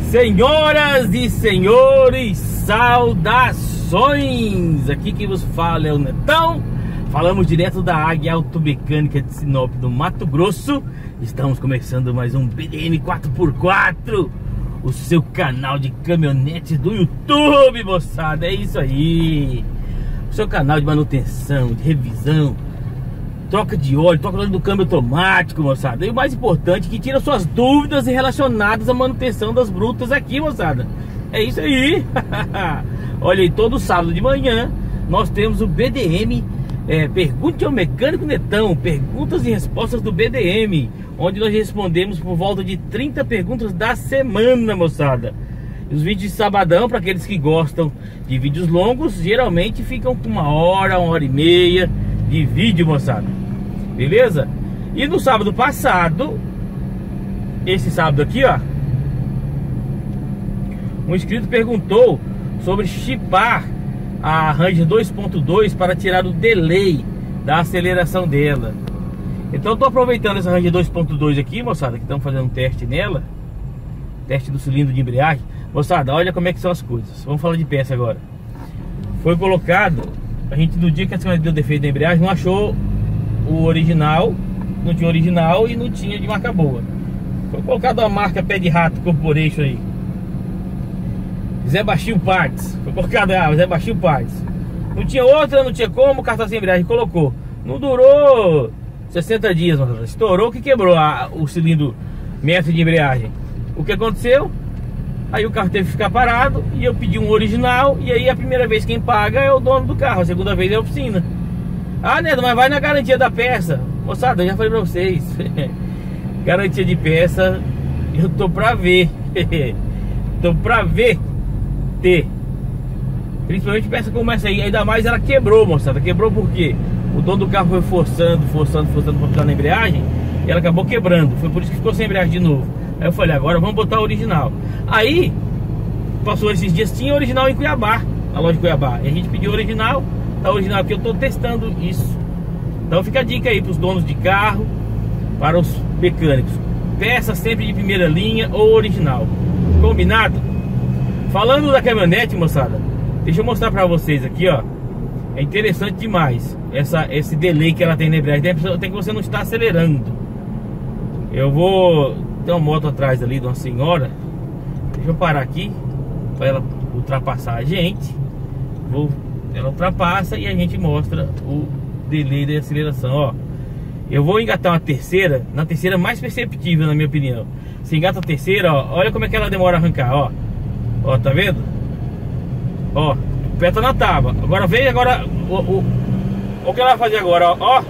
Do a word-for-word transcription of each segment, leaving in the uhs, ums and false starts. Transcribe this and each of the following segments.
Senhoras e senhores, saudações! Aqui quem vos fala é o Netão. Falamos direto da Águia Automecânica de Sinop, do Mato Grosso. Estamos começando mais um B D M quatro por quatro, o seu canal de caminhonetes do YouTube, moçada. É isso aí, o seu canal de manutenção, de revisão, troca de óleo, troca de óleo do câmbio automático, moçada. E o mais importante, que tira suas dúvidas relacionadas à manutenção das brutas aqui, moçada. É isso aí. Olha aí, todo sábado de manhã nós temos o B D M, é, Pergunte ao Mecânico Netão, perguntas e respostas do B D M, onde nós respondemos por volta de trinta perguntas da semana, moçada. Os vídeos de sabadão, para aqueles que gostam de vídeos longos, geralmente ficam com uma hora, uma hora e meia de vídeo, moçada. Beleza? E no sábado passado, esse sábado aqui, ó, um inscrito perguntou sobre chipar a Ranger dois ponto dois para tirar o delay da aceleração dela. Então eu tô aproveitando essa Ranger dois ponto dois aqui, moçada, que estamos fazendo um teste nela, teste do cilindro de embreagem. Moçada, olha como é que são as coisas. Vamos falar de peça agora. Foi colocado, a gente no dia que a senhora deu defeito da embreagem, não achou o original, não tinha original e não tinha de marca boa. Foi colocado a marca Pé de Rato Corporation aí, Zé Baixinho Parts. Foi colocado a Zé Baixinho Parts. Não tinha outra, não tinha como, cartão sem embreagem, colocou. Não durou sessenta dias, mas estourou que quebrou a, o cilindro mestre de embreagem. O que aconteceu? Aí o carro teve que ficar parado e eu pedi um original. E aí a primeira vez quem paga é o dono do carro, a segunda vez é a oficina. Ah, Neto, mas vai na garantia da peça. Moçada, eu já falei pra vocês, garantia de peça eu tô pra ver. Tô pra ver ter. Principalmente peça como essa aí. Ainda mais ela quebrou, moçada. Quebrou por quê? O dono do carro foi forçando, forçando, forçando pra botar na embreagem, e ela acabou quebrando. Foi por isso que ficou sem embreagem de novo. Aí eu falei, agora vamos botar o original. Aí, passou esses dias, tinha original em Cuiabá, na loja de Cuiabá. E a gente pediu original, tá original aqui, eu tô testando isso. Então fica a dica aí pros donos de carro, para os mecânicos. Peça sempre de primeira linha ou original. Combinado? Falando da caminhonete, moçada, deixa eu mostrar pra vocês aqui, ó. É interessante demais essa, esse delay que ela tem na embreagem. Tem que você não está acelerando. Eu vou... Tem uma moto atrás ali de uma senhora. Deixa eu parar aqui para ela ultrapassar a gente. Vou, ela ultrapassa e a gente mostra o delay da aceleração, ó. Eu vou engatar uma terceira, na terceira mais perceptível, na minha opinião. Se engata a terceira, ó, olha como é que ela demora a arrancar, ó. Ó, tá vendo? Ó, o pé tá na tábua. Agora veja agora o, o, o que ela vai fazer agora, ó, ó.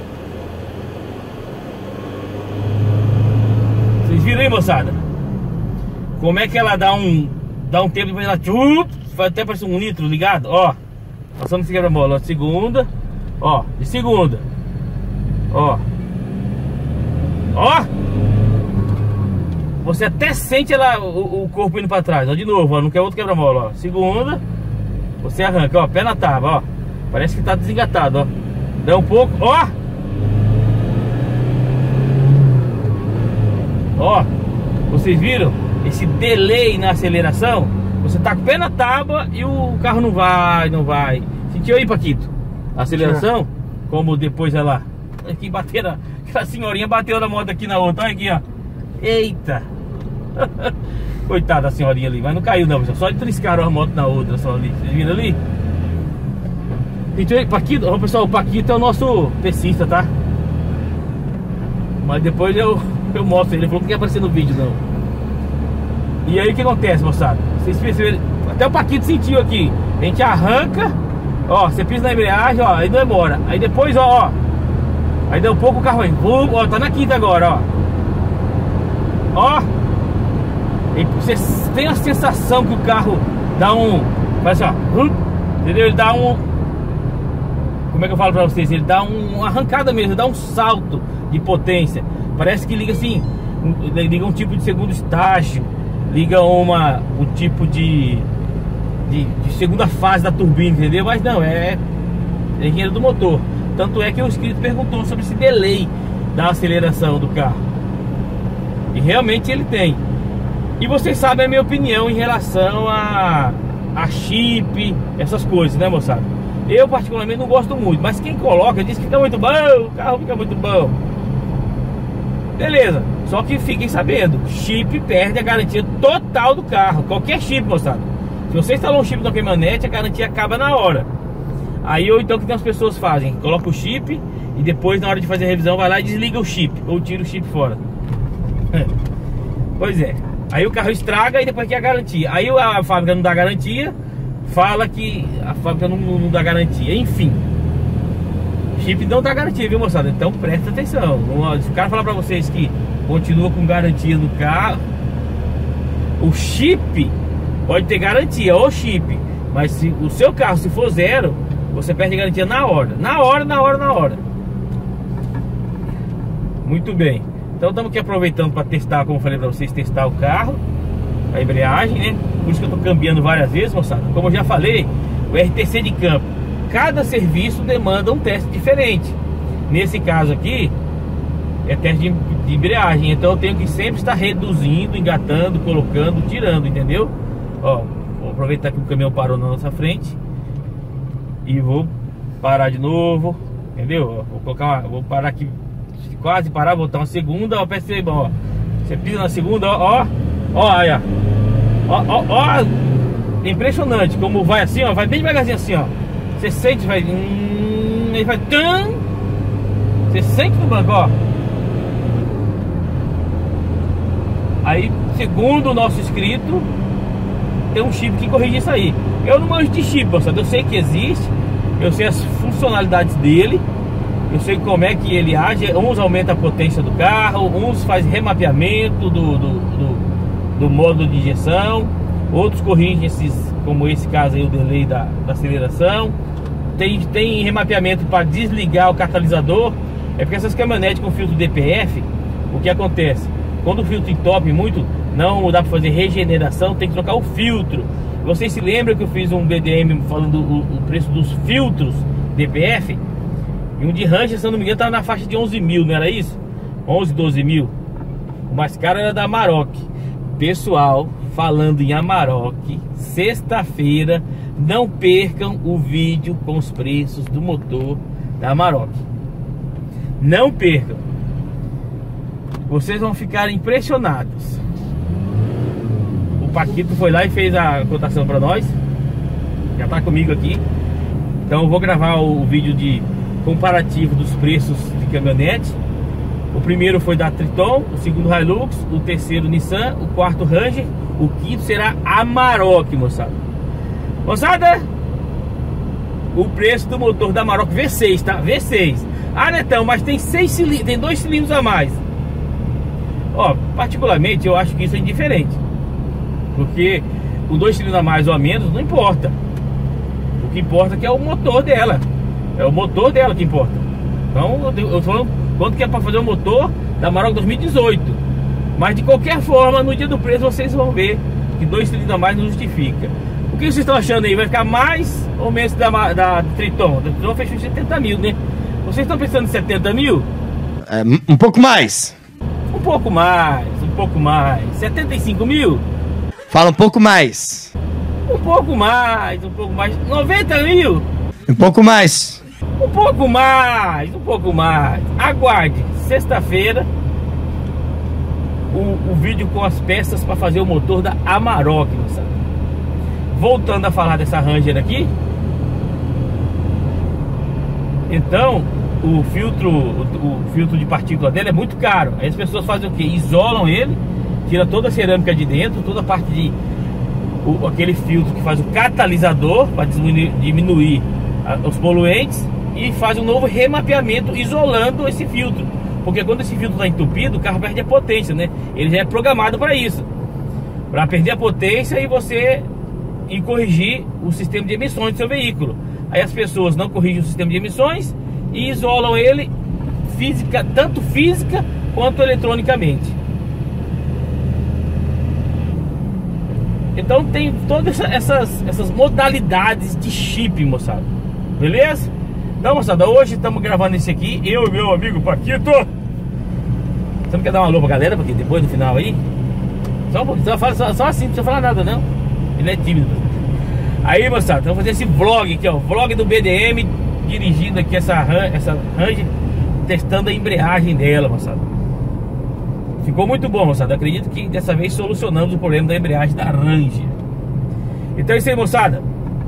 Vocês viram aí, moçada? Como é que ela dá um dá um tempo, depois ela tchup, faz até parecer um litro ligado, ó. Passando esse quebra-mola, ó, segunda, ó, de segunda, ó, ó. Você até sente ela, o, o corpo indo pra trás, ó, de novo, ó, não quer outro quebra-mola, ó. Segunda, você arranca, ó, pé na tábua, ó. Parece que tá desengatado, ó. Dá um pouco, ó. Ó, vocês viram esse delay na aceleração? Você tá com o pé na tábua e o carro não vai, não vai. Sentiu aí, Paquito? A aceleração? Como depois ela... Aqui bateram, aquela senhorinha bateu na moto aqui na outra, olha aqui, ó. Eita. Coitada da senhorinha ali, mas não caiu não, só triscaram a moto na outra, só ali. Vocês viram ali? Sentiu aí, Paquito? Ó, pessoal, o Paquito é o nosso pescista, tá? Mas depois eu... Eu mostro, ele falou que não ia aparecer no vídeo não. E aí o que acontece, moçada? Vocês perceberam? Até o Paquito sentiu aqui. A gente arranca, ó, você pisa na embreagem, ó, aí demora. Aí depois, ó, ó, aí dá um pouco o carro aí, ó, tá na quinta agora, ó. Ó, e você tem a sensação que o carro dá um, faz assim, ó, entendeu? Ele dá um, como é que eu falo pra vocês? Ele dá um, uma arrancada mesmo, ele dá um salto de potência. Parece que liga assim, liga um tipo de segundo estágio, liga uma, um tipo de, de, de segunda fase da turbina, entendeu? Mas não, é, é engenheiro do motor. Tanto é que o inscrito perguntou sobre esse delay da aceleração do carro. E realmente ele tem. E vocês sabem a minha opinião em relação a, a chip, essas coisas, né, moçada? Eu particularmente não gosto muito, mas quem coloca diz que fica muito bom, o carro fica muito bom. Beleza, só que fiquem sabendo, chip perde a garantia total do carro. Qualquer chip, moçada. Se você instalar um chip na caminhonete, a garantia acaba na hora. Aí ou então o que as pessoas fazem? Coloca o chip e depois na hora de fazer a revisão vai lá e desliga o chip, ou tira o chip fora. Pois é, aí o carro estraga e depois que a garantia. Aí a fábrica não dá garantia, fala que a fábrica não, não dá garantia. Enfim, chip não dá garantia, viu, moçada? Então presta atenção. Se o cara falar pra vocês que continua com garantia no carro, o chip pode ter garantia, o chip, mas se o seu carro se for zero, você perde a garantia na hora. Na hora, na hora, na hora. Muito bem. Então estamos aqui aproveitando para testar, como eu falei para vocês, testar o carro, a embreagem, né? Por isso que eu estou cambiando várias vezes, moçada. Como eu já falei, o R T C de campo, cada serviço demanda um teste diferente. Nesse caso aqui, é teste de, de embreagem. Então eu tenho que sempre estar reduzindo, engatando, colocando, tirando, entendeu? Ó, vou aproveitar que o caminhão parou na nossa frente e vou parar de novo, entendeu? Vou colocar uma, vou parar aqui, quase parar, vou botar uma segunda, ó, perceba, ó. Você pisa na segunda, ó, ó, ó, aí, ó. Ó, ó, ó, impressionante como vai assim, ó, vai bem devagarzinho assim, ó. Você sente, vai, hum, ele vai, tum, você sente no banco, ó. Aí, segundo o nosso inscrito, tem um chip que corrige isso aí. Eu não manjo de chip, moçada. Eu sei que existe, eu sei as funcionalidades dele, eu sei como é que ele age. Uns aumentam a potência do carro, uns faz remapeamento do, do, do, do modo de injeção, outros corrigem esses, como esse caso aí, o delay da, da aceleração. Tem, tem remapeamento para desligar o catalisador. É porque essas caminhonetes com filtro D P F, o que acontece? Quando o filtro entope muito, não dá para fazer regeneração, tem que trocar o filtro. Vocês se lembram que eu fiz um B D M falando o, o preço dos filtros D P F? E um de Ranger, se eu não me engano, estava na faixa de onze mil, não era isso? onze, doze mil. O mais caro era da Amarok. Pessoal, falando em Amarok, sexta-feira, não percam o vídeo com os preços do motor da Amarok. Não percam. Vocês vão ficar impressionados. O Paquito foi lá e fez a cotação para nós. Já está comigo aqui. Então eu vou gravar o vídeo de comparativo dos preços de caminhonete. O primeiro foi da Triton, o segundo Hilux, o terceiro Nissan, o quarto Ranger, o quinto será Amarok, moçada. Moçada, o preço do motor da Amarok V seis, tá? V seis. Ah, Netão, mas tem seis cilindros, tem dois cilindros a mais. Ó, particularmente eu acho que isso é indiferente, porque com dois cilindros a mais ou a menos não importa. O que importa é que é o motor dela. É o motor dela que importa. Então eu tô falando quanto que é para fazer o motor da Amarok dois mil e dezoito. Mas de qualquer forma, no dia do preço vocês vão ver que dois cilindros a mais não justifica. O que vocês estão achando aí? Vai ficar mais ou menos da, da Triton? A Triton fechou em setenta mil, né? Vocês estão pensando em setenta mil? É, um pouco mais. Um pouco mais, um pouco mais. setenta e cinco mil? Fala um pouco mais. Um pouco mais, um pouco mais. noventa mil? Um pouco mais. Um pouco mais, um pouco mais. Aguarde, sexta-feira, o, o vídeo com as peças para fazer o motor da Amarok, sabe? Voltando a falar dessa Ranger aqui. Então, o filtro, o, o filtro de partícula dela é muito caro. Aí as pessoas fazem o que? Isolam ele, tira toda a cerâmica de dentro, toda a parte de o, aquele filtro que faz o catalisador para diminuir, diminuir a, os poluentes, e faz um novo remapeamento isolando esse filtro. Porque quando esse filtro está entupido, o carro perde a potência, né? Ele já é programado para isso, para perder a potência e você e corrigir o sistema de emissões do seu veículo. Aí as pessoas não corrigem o sistema de emissões e isolam ele física, tanto física quanto eletronicamente. Então tem todas essas, essas modalidades de chip, moçada. Beleza? Então, moçada, hoje estamos gravando esse aqui, eu e meu amigo Paquito. Você não quer dar uma alô pra galera, porque depois no final aí? Só, só, fala, só, só assim, não precisa falar nada não. Ele é tímido. Aí, moçada, vamos fazer esse vlog aqui, ó. Vlog do B D M, dirigindo aqui essa, essa Ranger, testando a embreagem dela, moçada. Ficou muito bom, moçada. Acredito que dessa vez solucionamos o problema da embreagem da Ranger. Então é isso aí, moçada.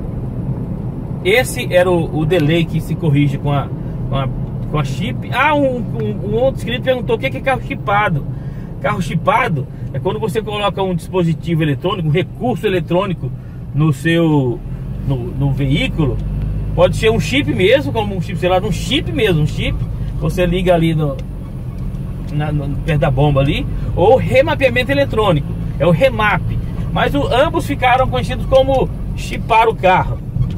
Esse era o, o delay que se corrige com a, com a, com a chip. Ah, um, um, um outro inscrito perguntou o que é carro chipado. Carro chipado é quando você coloca um dispositivo eletrônico, um recurso eletrônico no seu no, no veículo. Pode ser um chip mesmo, como um chip, sei lá, um chip mesmo, um chip. Você liga ali no, na, no perto da bomba ali, ou remapeamento eletrônico, é o remap. Mas o, ambos ficaram conhecidos como chipar o carro.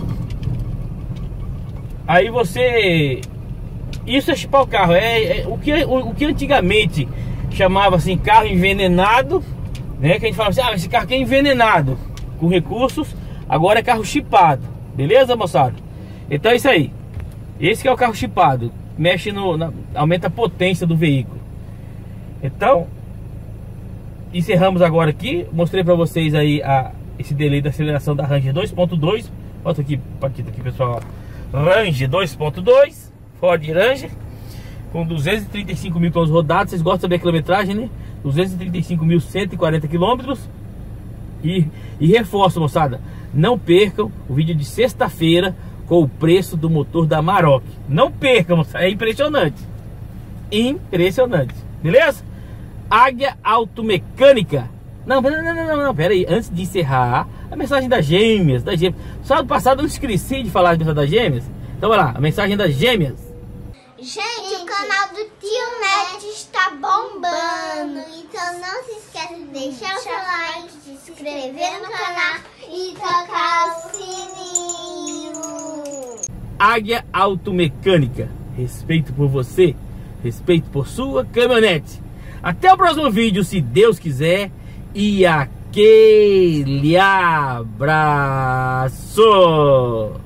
Aí você... Isso é chipar o carro. É, é o, que, o, o que antigamente chamava assim carro envenenado, né? Que a gente fala assim, ah, esse carro aqui é envenenado com recursos. Agora é carro chipado. Beleza, moçada? Então é isso aí. Esse que é o carro chipado. Mexe no... Na, aumenta a potência do veículo. Então... Encerramos agora aqui. Mostrei pra vocês aí a, esse delay da aceleração da Ranger dois ponto dois. Bota aqui, partida aqui, pessoal. Ranger dois ponto dois, Ford Ranger, com duzentos e trinta e cinco mil quilômetros rodados. Vocês gostam de saber a quilometragem, né? duzentos e trinta e cinco mil cento e quarenta quilômetros. E, e reforço, moçada, não percam o vídeo de sexta-feira com o preço do motor da Amarok. Não percam, moçada, é impressionante. Impressionante, beleza? Águia Automecânica. Não, não, não, não, não, pera aí. Antes de encerrar, a mensagem das gêmeas, das gêmeas. Sábado passado eu esqueci de falar a mensagem das gêmeas. Então vai lá, a mensagem das gêmeas. Gente, o canal do Tio Net está bombando. Então não se esqueça de deixar o seu like, se inscrever no canal e tocar o sininho. Águia Automecânica. Respeito por você, respeito por sua caminhonete. Até o próximo vídeo, se Deus quiser. E aquele abraço!